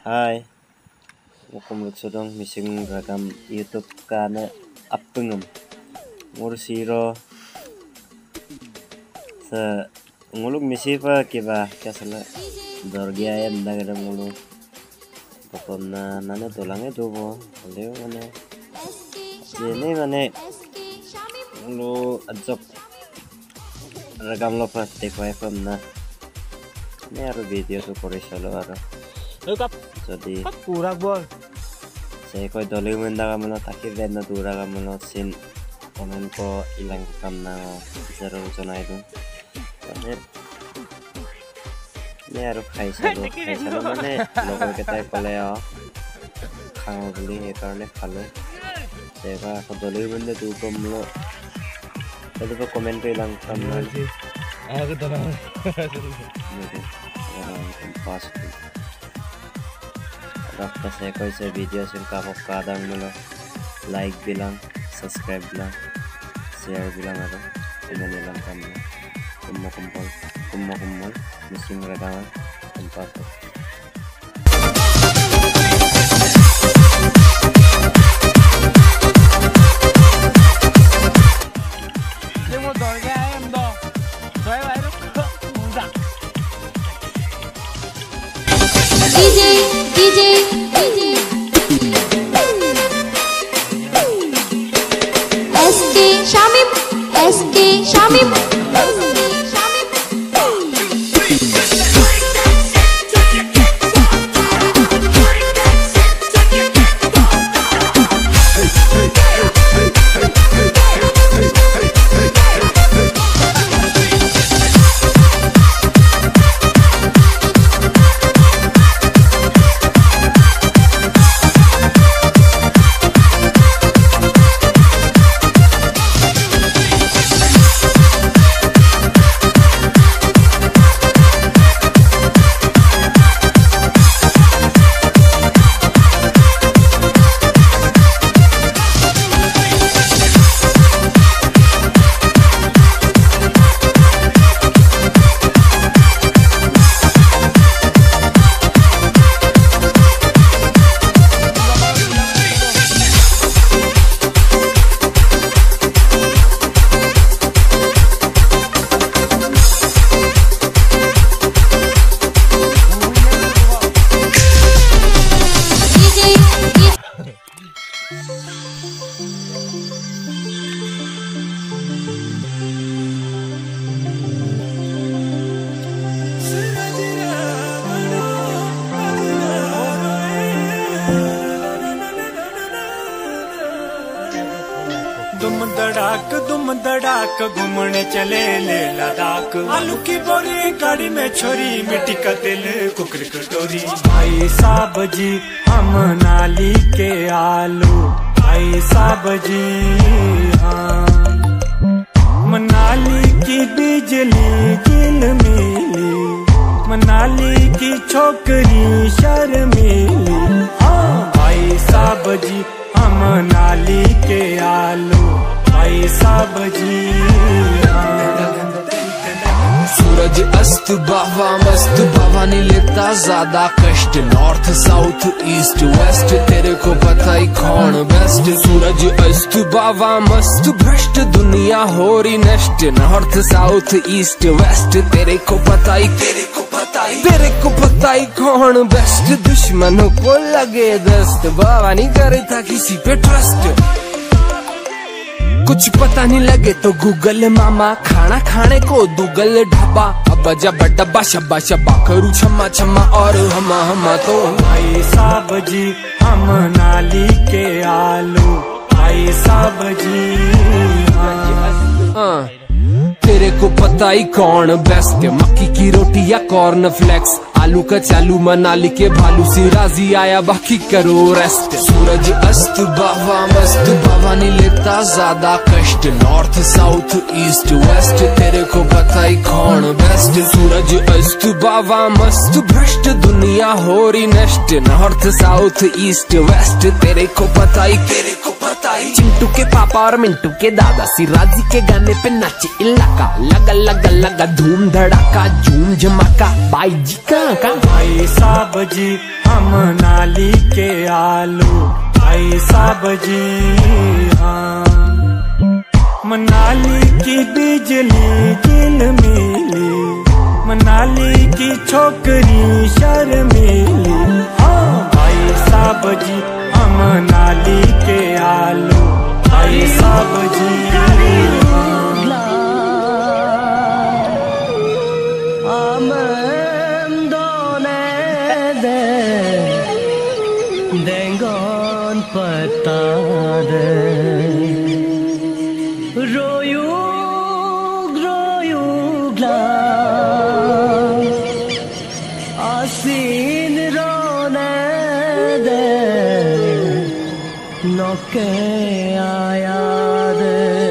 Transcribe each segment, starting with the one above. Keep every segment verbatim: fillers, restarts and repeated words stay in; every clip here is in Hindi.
Hai, mukum sudong mising ragam YouTube kana apengem ngursiro sa nguluk misipa kiba kasala dorgia yan daga mulu pokon na nana tulangnya tubo leo mana ini mana lu ajok ragam lo pas take wifi from na ini aru video tu korisalo aru jadi kurang bol saya kau dulu mendaga melo takir dan duraga melo sin komen ko ilang kam na zero zona itu ini ini harus kaisa lo kaisa lo mana logo kita koleo kang beli ini karena kalau saya kau dulu menda tu kom lo tadi ko komen ko ilang kam na aku tahu ini kompas Rafta saya kau se video singkat kadang mula like bilang, subscribe bilang, share bilang ada, komen bilang kami, kumpul kumpul, kumpul kumpul, musim rekaman, tempat. Dia mau dorga ayam dong, saya baru muda. DJ DJ S K Shamim S K Shamim दुम दड़ाक दुम दड़ाक घूमने चले ले लद्दाख आलू की बोरी गाड़ी में छोरी मिट्टी का तेल कुकर कटोरी भाई साहब जी हम नाली के आलू भाई साहब जी हाँ मनाली की बिजली किल मिली मनाली की छोकरी शर्मीली हाँ भाई साहब जी हम नाली के आलू भाई साहब जी सूरज अस्त बाबा मस्त बाबा नहीं लेता ज्यादा कष्ट नॉर्थ साउथ ईस्ट वेस्ट तेरे को पता ही कौन बेस्ट सूरज अस्त बाबा मस्त भ्रष्ट दुनिया हो रही नष्ट नॉर्थ साउथ ईस्ट वेस्ट तेरे को पता ही तेरे को पता ही तेरे को पता ही कौन बेस्ट दुश्मनों को लगे दस्त बाबा नहीं करता किसी पे ट्रस्ट कुछ पता नहीं लगे तो गूगल मामा खाना खाने को दूगल ढाबा अब जब डब्बा शब्बा शब्बा करूँ छम्मा छम्मा और हमा हमा तो भाई साहब जी हम नाली के आलू भाई साहब जी हाँ तेरे को पता ही कौन बेस्ट मक्की की रोटी या कॉर्न फ्लेक्स आलू का चालू मनाली के भालू सी राजी आया बाकी करो रेस्ट सूरज अस्त बाबा मस्त बाबा नहीं लेता ज्यादा कष्ट नॉर्थ साउथ ईस्ट वेस्ट तेरे को पता ही कौन बेस्ट सूरज अस्त बाबा मस्त भ्रष्ट दुनिया हो रही नष्ट नॉर्थ साउथ ईस्ट वेस्ट तेरे को पता ही तेरे को पता ही चिंटू के पापा और मिंटू के दादा सी राजी के गाने पे नाचे इलाका लगा लगा लगा धूम धड़ाका झूम झमाका बाई जी का का भाई साहब जी हम नाली के आलू, भाई साहब जी हाँ। मनाली की बिजली झिलमिली, मनाली की छोकरी शर्मीली, हाँ भाई साहब जी हम नाली के आलू, भाई साहब जी Dengan petade royug royugla asin ronede noke ayade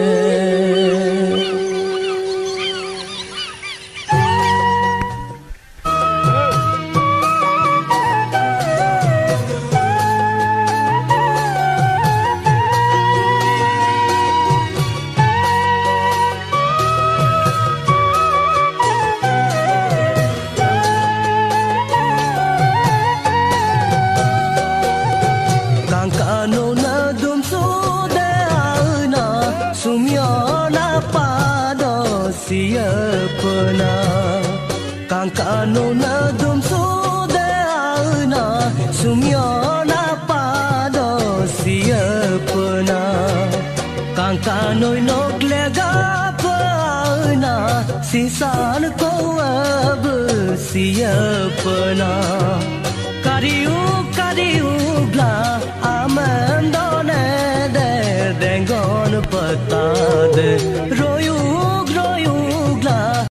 Kangkano na dum so de auna sumyona pado siapna Kangkano nok lega pauna sisan ko ab siapna Kariu kariu gla amandone de dengon patade royu